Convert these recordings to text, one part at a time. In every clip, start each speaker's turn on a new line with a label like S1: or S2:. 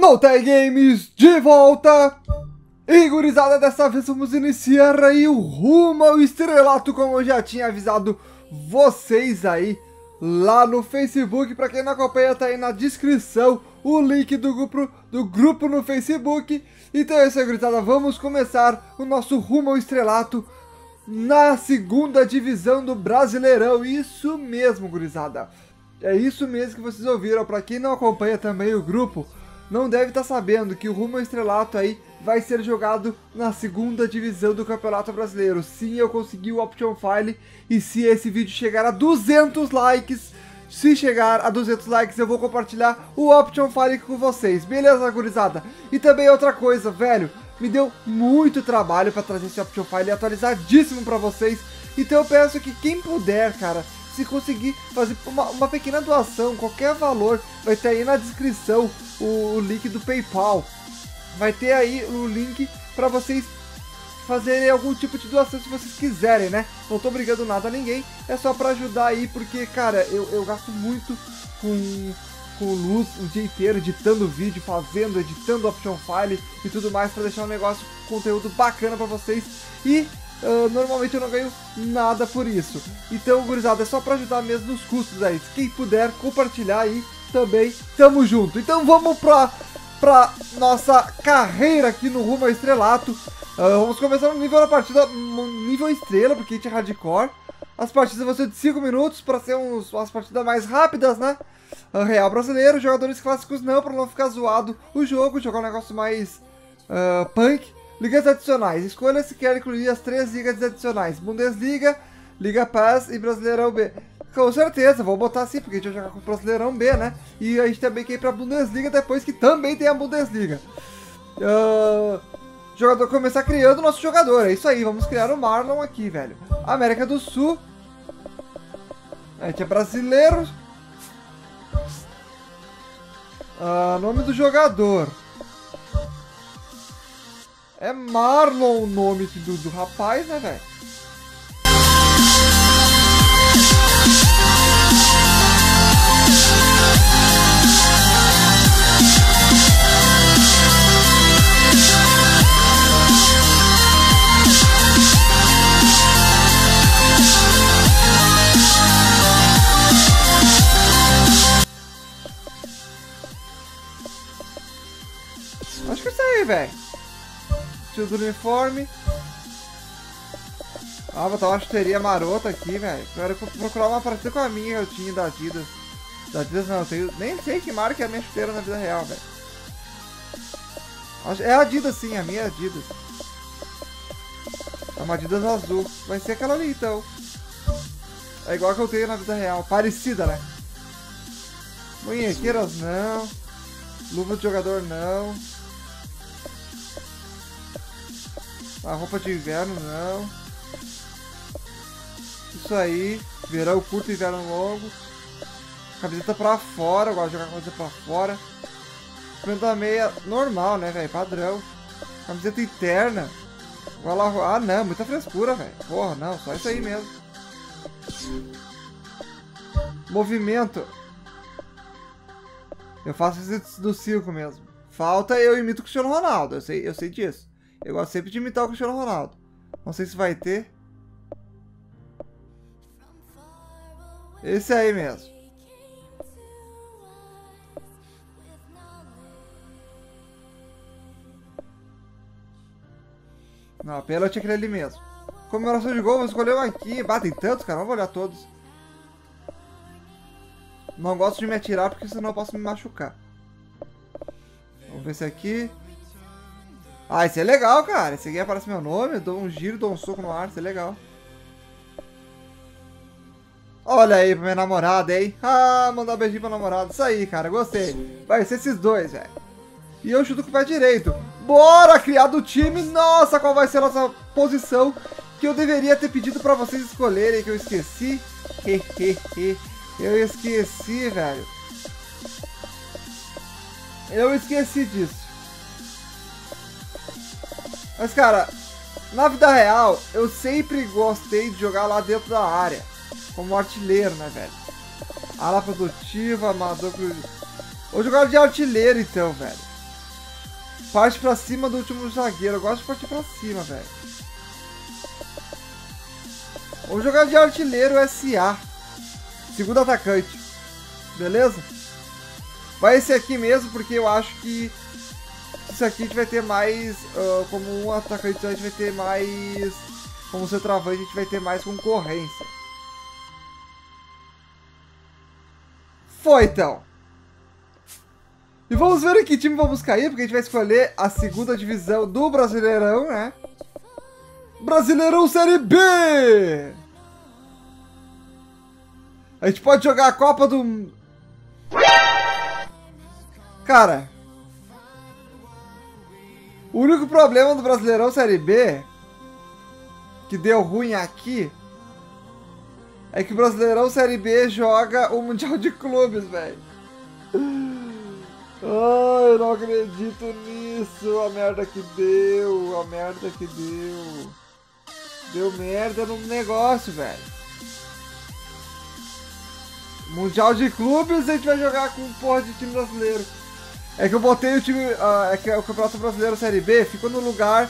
S1: Notei Games de volta! E gurizada, dessa vez vamos iniciar aí o rumo ao estrelato, como eu já tinha avisado vocês aí lá no Facebook. Pra quem não acompanha, tá aí na descrição o link do grupo no Facebook. Então é isso aí, gurizada, vamos começar o nosso rumo ao estrelato na segunda divisão do Brasileirão. Isso mesmo, gurizada, é isso mesmo que vocês ouviram. Pra quem não acompanha também o grupo, não deve estar sabendo que o rumo ao estrelato aí vai ser jogado na segunda divisão do Campeonato Brasileiro. Sim, eu consegui o Option File, e se esse vídeo chegar a 200 likes, se chegar a 200 likes, eu vou compartilhar o Option File com vocês. Beleza, gurizada? E também outra coisa, velho, me deu muito trabalho para trazer esse Option File atualizadíssimo para vocês. Então eu peço que quem puder, cara, se conseguir fazer uma pequena doação, qualquer valor, vai ter aí na descrição o link do PayPal. Vai ter aí o link para vocês fazerem algum tipo de doação se vocês quiserem, né? Não tô obrigando nada a ninguém, é só para ajudar aí, porque, cara, eu gasto muito com luz o dia inteiro, editando vídeo, editando Option File e tudo mais, para deixar um negócio, conteúdo bacana para vocês. E normalmente eu não ganho nada por isso. Então, gurizada, é só para ajudar mesmo nos custos aí. Quem puder compartilhar aí também, tamo junto. Então vamos pra nossa carreira aqui no rumo ao estrelato. Vamos começar no nível da partida, nível estrela, porque a gente é hardcore. As partidas vão ser de 5 minutos, para ser umas partidas mais rápidas, né? Real brasileiro, jogadores clássicos não, para não ficar zoado o jogo, jogar um negócio mais punk. Ligas adicionais, escolha se quer incluir as 3 ligas adicionais: Bundesliga, Liga Pass e Brasileirão B. Com certeza, vou botar assim, porque a gente vai jogar com o Brasileirão B, né? E a gente também quer ir pra Bundesliga depois, que também tem a Bundesliga. Jogador começar criando o nosso jogador, é isso aí, vamos criar o Marlon aqui, velho. América do Sul. A gente é brasileiro. Nome do jogador. É Marlon o nome do rapaz, né, velho? Acho que é isso aí, velho. Estilo do uniforme. Vou botar uma chuteria marota aqui, velho. Quero procurar uma parecida com a minha que eu tinha da Adidas. Da Adidas não, eu tenho, nem sei que marca é a minha chuteira na vida real, velho. É a Adidas sim, a minha é Adidas. É uma Adidas azul. Vai ser aquela ali então. É igual a que eu tenho na vida real. Parecida, né? Munhequeiras não. Luva de jogador não. A roupa de inverno não. Isso aí. Verão curto, inverno longo. Camiseta pra fora. Eu gosto de jogar camiseta pra fora. Camiseta meia normal, né, velho? Padrão. Camiseta interna. Ah, não. Muita frescura, velho. Porra, não. Só isso aí mesmo. Movimento. Eu faço isso do circo mesmo. Falta, eu imito o Cristiano Ronaldo. Eu sei disso. Eu gosto sempre de imitar o Cristiano Ronaldo. Não sei se vai ter. Esse aí mesmo. Não, pênalti é aquele ali mesmo. Comemoração de gol, vou escolher um aqui. Tem tantos, cara. Não vou olhar todos. Não gosto de me atirar porque senão eu posso me machucar. Vamos ver esse aqui. Esse é legal, cara. Esse aqui aparece meu nome. Eu dou um giro, dou um soco no ar. Isso é legal. Olha aí pra minha namorada, hein? Mandar um beijinho pra namorada. Isso aí, cara. Gostei. Vai ser esses dois, velho. E eu chuto com o pé direito. Bora criar do time. Nossa, qual vai ser a nossa posição que eu deveria ter pedido pra vocês escolherem, que eu esqueci. Eu esqueci, velho. Eu esqueci disso. Mas, cara, na vida real, eu sempre gostei de jogar lá dentro da área. Como artilheiro, né, velho? Ala produtiva, amador... Vou jogar de artilheiro, então, velho. Parte pra cima do último zagueiro. Eu gosto de partir pra cima, velho. Vamos jogar de artilheiro SA. Segundo atacante. Beleza? Vai esse aqui mesmo, porque eu acho que isso aqui a gente vai ter mais... como um atacante, a gente vai ter mais... Como centroavante, a gente vai ter mais concorrência. Foi, então. E vamos ver em que time vamos cair, porque a gente vai escolher a segunda divisão do Brasileirão, né? Brasileirão Série B! A gente pode jogar a Copa do... Cara... O único problema do Brasileirão Série B... Que deu ruim aqui... É que o Brasileirão Série B joga o Mundial de Clubes, velho. Ai, eu não acredito nisso. A merda que deu. A merda que deu. Deu merda no negócio, velho. Mundial de Clubes a gente vai jogar com porra de time brasileiro. É que eu botei o time... é que o Campeonato Brasileiro Série B ficou no lugar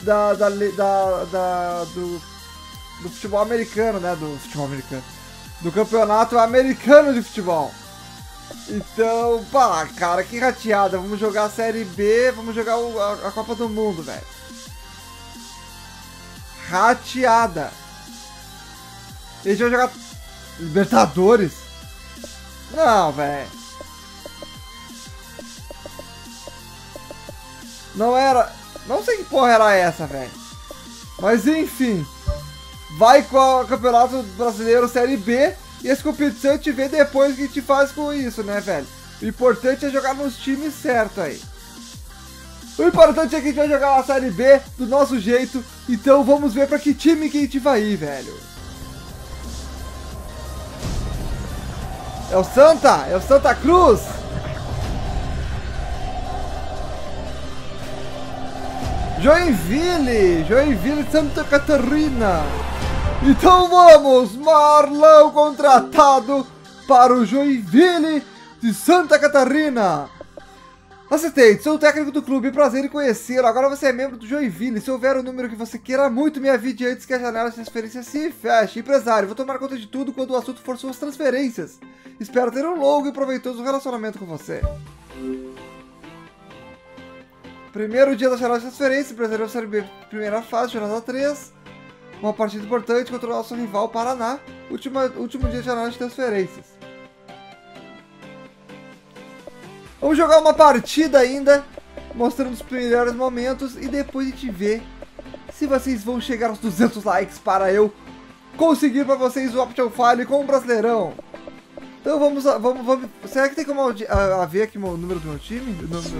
S1: do futebol americano, né? Do futebol americano. Do campeonato americano de futebol. Então, pá, cara, que rateada. Vamos jogar a Série B, vamos jogar a Copa do Mundo, velho. Rateada. E a gente vai jogar Libertadores. Não, velho. Não era... Não sei que porra era essa, velho. Mas enfim... Vai com o Campeonato Brasileiro Série B e essa competição a gente vê depois o que a gente faz com isso, né, velho? O importante é jogar nos times certos aí. O importante é que a gente vai jogar a Série B do nosso jeito, então vamos ver pra que time que a gente vai ir, velho. É o Santa? É o Santa Cruz? Joinville, Santa Catarina. Então vamos, Marlão contratado para o Joinville de Santa Catarina. Acertei, sou o técnico do clube, prazer em conhecê-lo. Agora você é membro do Joinville. Se houver um número que você queira muito, me avise antes que a janela de transferência se feche. Empresário, vou tomar conta de tudo quando o assunto for suas transferências. Espero ter um longo e proveitoso relacionamento com você. Primeiro dia da janela de transferência, Brasileirão Série B, primeira fase, jornada 3. Uma partida importante contra o nosso rival Paraná. Último dia de janela de transferências. Vamos jogar uma partida ainda, mostrando os melhores momentos. E depois a gente vê se vocês vão chegar aos 200 likes para eu conseguir para vocês o Option File com o Brasileirão. Então vamos. Será que tem como ver aqui o número do meu time?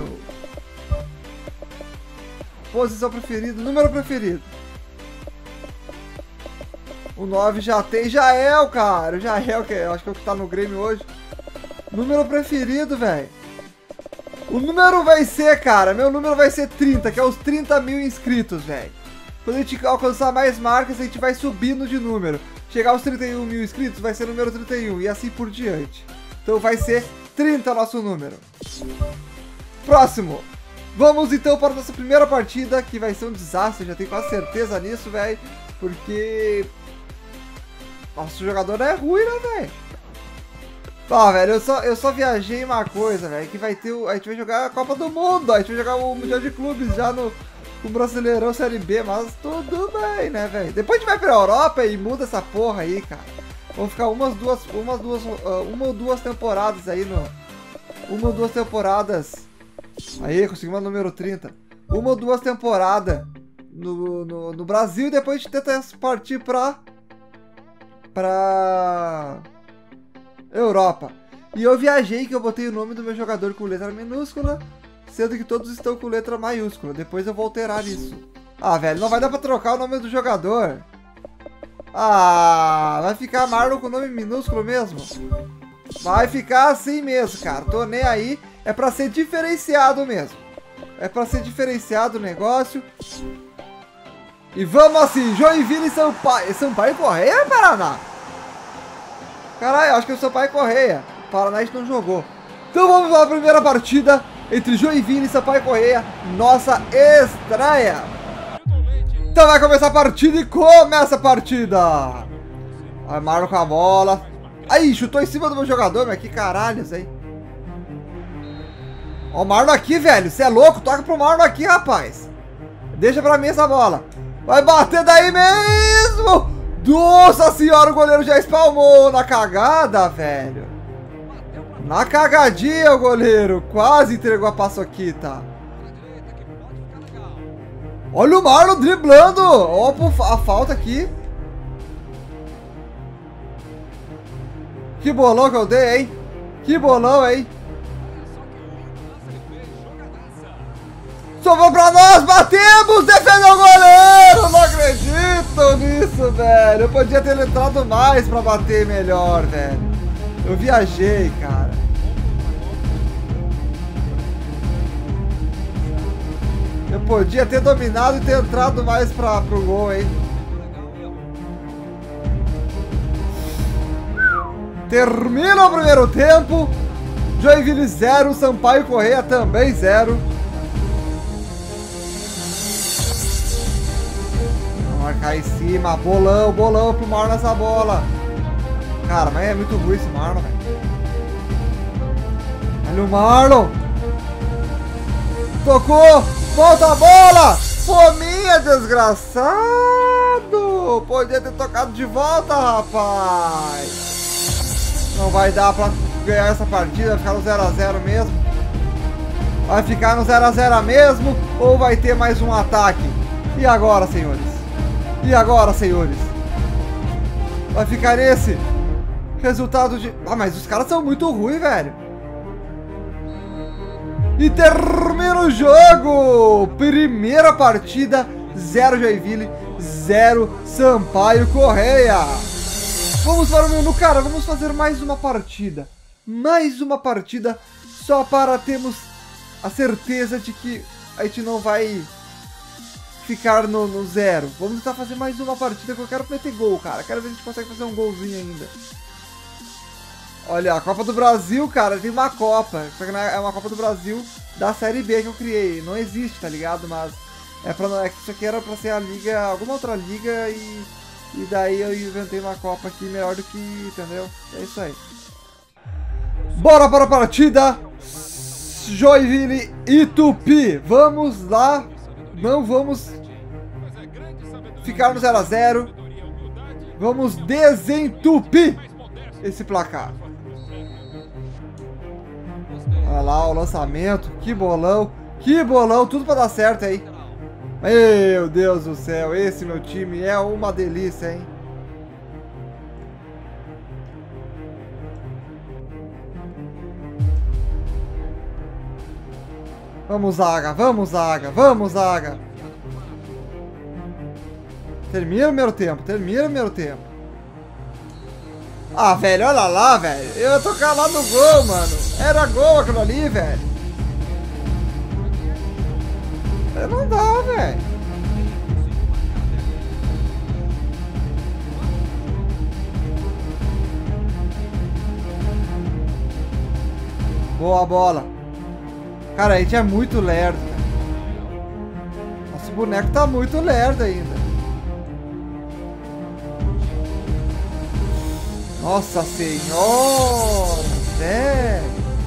S1: Posição preferida, número preferido. O 9 já tem, Jael, cara. O Jael, que eu acho que é o que tá no Grêmio hoje. Número preferido, velho. O número vai ser, cara, meu número vai ser 30, que é os 30 mil inscritos, velho. Quando a gente alcançar mais marcas, a gente vai subindo de número. Chegar aos 31 mil inscritos, vai ser o número 31 e assim por diante. Então vai ser 30 nosso número. Próximo. Vamos então para a nossa primeira partida, que vai ser um desastre, já tenho quase certeza nisso, velho. Porque... nosso jogador é ruim, né, velho? Ó, velho, eu só viajei uma coisa, velho, que vai ter a gente vai jogar a Copa do Mundo, a gente vai jogar o Mundial de Clubes já no Brasileirão Série B, mas tudo bem, né, velho? Depois a gente vai pra Europa e muda essa porra aí, cara. Vamos ficar uma ou duas temporadas aí uma ou duas temporadas. Aí, conseguimos o número 30. Uma ou duas temporadas no Brasil e depois a gente tenta partir pra Europa. E eu viajei que eu botei o nome do meu jogador com letra minúscula, sendo que todos estão com letra maiúscula. Depois eu vou alterar isso. Ah, velho, não vai dar pra trocar o nome do jogador. Ah, vai ficar Marlon com nome minúsculo mesmo? Vai ficar assim mesmo, cara. Tô nem aí. É pra ser diferenciado mesmo. É pra ser diferenciado o negócio. E vamos assim, Joinville e Sampaio. Sampaio Correia, Paraná? Caralho, acho que é o Sampaio Correia. O Paraná a gente não jogou. Então vamos para a primeira partida. entre Joinville e Sampaio Corrêa, nossa estreia. Então vai começar a partida e começa a partida. Vai Marlon com a bola. Aí, chutou em cima do meu jogador, mas que caralhos, hein? Ó o Marlon aqui, velho. Você é louco? Toca pro Marlon aqui, rapaz. Deixa pra mim essa bola. Vai bater daí mesmo. Nossa senhora, o goleiro já espalmou na cagada, velho. Na cagadinha o goleiro. Quase entregou a paçoquita. Olha o Marlon driblando. Ó a falta aqui. Que bolão que eu dei, hein? Que bolão, hein? Sobrou pra nós, batemos, defendeu o goleiro, não acredito nisso, velho. Eu podia ter entrado mais pra bater melhor, velho. Eu viajei, cara. Eu podia ter dominado e ter entrado mais pro gol, hein. Termina o primeiro tempo. Joinville 0, Sampaio Corrêa também 0. Marcar em cima, bolão pro Marlon nessa bola. Cara, mas é muito ruim esse Marlon, velho. Olha o Marlon. Tocou, volta a bola. Fominha, desgraçado. Podia ter tocado de volta, rapaz. Não vai dar pra ganhar essa partida, vai ficar no 0 a 0 mesmo. Vai ficar no 0 a 0 mesmo ou vai ter mais um ataque? E agora, senhores? E agora, senhores? Vai ficar nesse resultado de... Ah, mas os caras são muito ruins, velho. E termina o jogo! Primeira partida, 0 Joinville, 0 Sampaio Corrêa. Vamos para o menu, cara, vamos fazer mais uma partida. Mais uma partida só para termos a certeza de que a gente não vai... ficar no 0. Vamos tentar fazer mais uma partida que eu quero meter gol, cara. Quero ver se a gente consegue fazer um golzinho ainda. Olha, a Copa do Brasil, cara, tem uma Copa. Só que é uma Copa do Brasil da Série B que eu criei. Não existe, tá ligado? Mas é que isso aqui era pra ser a liga, alguma outra liga e daí eu inventei uma Copa aqui melhor do que, entendeu? É isso aí. Bora para a partida. Joinville e Tupi. Vamos lá. Não vamos ficar no 0 a 0. Vamos desentupir esse placar. Olha lá o lançamento. Que bolão. Que bolão. Tudo para dar certo aí. Meu Deus do céu. Esse meu time é uma delícia, hein? Vamos, zaga, vamos, zaga, vamos, zaga. Termina o primeiro tempo, termina o primeiro tempo. Ah, velho, olha lá, velho. Eu ia tocar lá no gol, mano. Era gol aquilo ali, velho. Não dá, velho. Boa bola. Cara, a gente é muito lerdo, velho. Nosso boneco tá muito lerdo ainda. Nossa senhora, velho.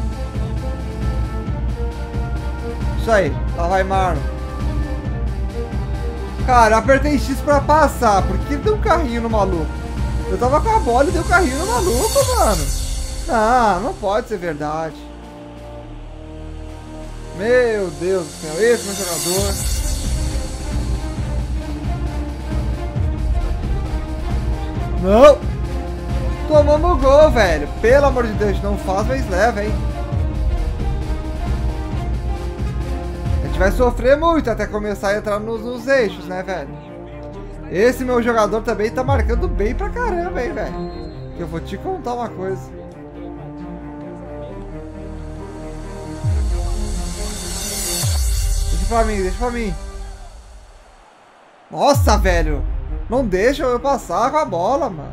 S1: Isso aí, lá vai Marlon. Cara, eu apertei X pra passar. Por que deu um carrinho no maluco? Eu tava com a bola e deu um carrinho no maluco, mano. Não pode ser verdade. Meu Deus do céu, esse meu jogador. Não! Tomamos gol, velho. Pelo amor de Deus, não faz, mas leva, hein? A gente vai sofrer muito até começar a entrar nos eixos, né, velho? Esse meu jogador também tá marcando bem pra caramba, hein, velho? Que eu vou te contar uma coisa. Deixa pra mim. Nossa, velho. Não deixa eu passar com a bola, mano.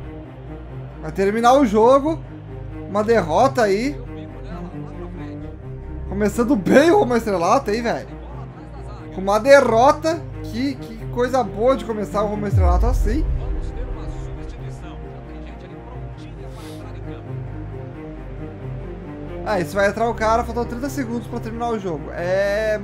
S1: Vai terminar o jogo. Uma derrota aí. Começando bem o Rumo ao Estrelato aí, velho. Com uma derrota. Que coisa boa de começar o Rumo ao Estrelato assim. Ah, isso vai entrar o cara, faltam 30 segundos pra terminar o jogo. É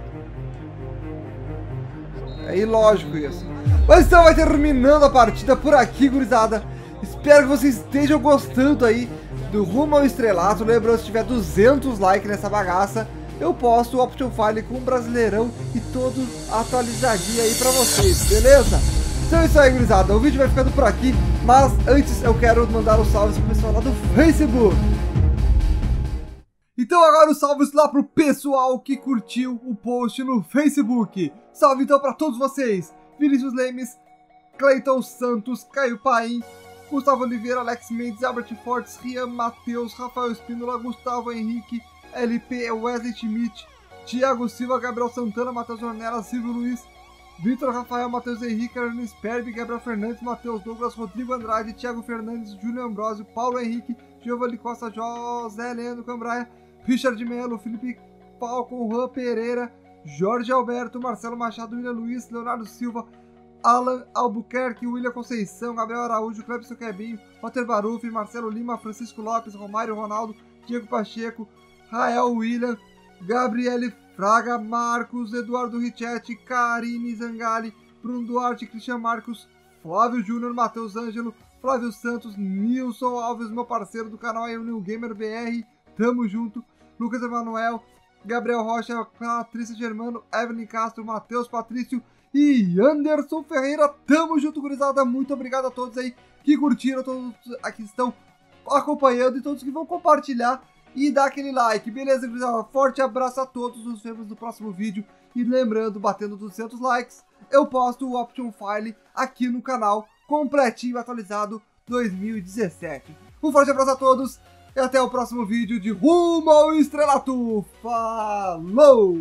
S1: ilógico isso. Mas então vai terminando a partida por aqui, gurizada. Espero que vocês estejam gostando aí do Rumo ao Estrelato. Lembrando, se tiver 200 likes nessa bagaça, eu posto o Option File com o Brasileirão e todo atualizadinho aí pra vocês, beleza? Então é isso aí, gurizada. O vídeo vai ficando por aqui, mas antes eu quero mandar um salve pro pessoal lá do Facebook. Então agora os salves lá pro pessoal que curtiu o post no Facebook. Salve então pra todos vocês: Vinícius Lemes, Cleiton Santos, Caio Paim, Gustavo Oliveira, Alex Mendes, Albert Fortes, Rian Matheus, Rafael Espínola, Gustavo Henrique, LP, Wesley Schmidt, Thiago Silva, Gabriel Santana, Matheus Ornella, Silvio Luiz, Vitor Rafael, Matheus Henrique, Arno Sperbi, Gabriel Fernandes, Matheus Douglas, Rodrigo Andrade, Thiago Fernandes, Júlio Ambrosio, Paulo Henrique, Giovanni Costa, José Leandro Cambraia, Richard Melo, Felipe Falcon, Juan Pereira, Jorge Alberto, Marcelo Machado, William Luiz, Leonardo Silva, Alan Albuquerque, William Conceição, Gabriel Araújo, Clebson Quebinho, Walter Baruf, Marcelo Lima, Francisco Lopes, Romário Ronaldo, Diego Pacheco, Rael William, Gabriele Fraga, Marcos, Eduardo Richetti, Karine Zangali, Bruno Duarte, Cristian Marcos, Flávio Júnior, Matheus Ângelo, Flávio Santos, Nilson Alves, meu parceiro do canal aí, o New Gamer BR, tamo junto, Lucas Emanuel, Gabriel Rocha, Patrícia Germano, Evelyn Castro, Matheus Patrício e Anderson Ferreira. Tamo junto, gurizada. Muito obrigado a todos aí que curtiram, todos aqui estão acompanhando e todos que vão compartilhar e dar aquele like. Beleza, gurizada? Forte abraço a todos. Nos vemos no próximo vídeo. E lembrando, batendo 200 likes, eu posto o Option File aqui no canal, completinho, atualizado 2017. Um forte abraço a todos. E até o próximo vídeo de Rumo ao Estrelato. Falou!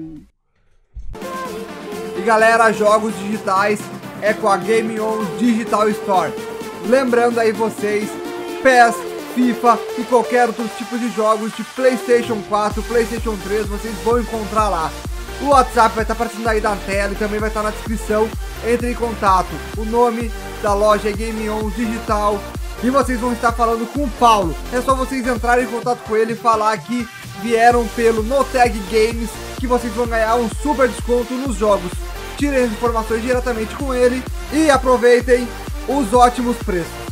S1: E galera, jogos digitais é com a Game On Digital Store. Lembrando aí vocês, PES, FIFA e qualquer outro tipo de jogos de PlayStation 4, PlayStation 3, vocês vão encontrar lá. O WhatsApp vai estar aparecendo aí na tela e também vai estar na descrição. Entre em contato. O nome da loja é Game On Digital. E vocês vão estar falando com o Paulo. É só vocês entrarem em contato com ele e falar que vieram pelo NoTag Games, que vocês vão ganhar um super desconto nos jogos. Tirem as informações diretamente com ele e aproveitem os ótimos preços.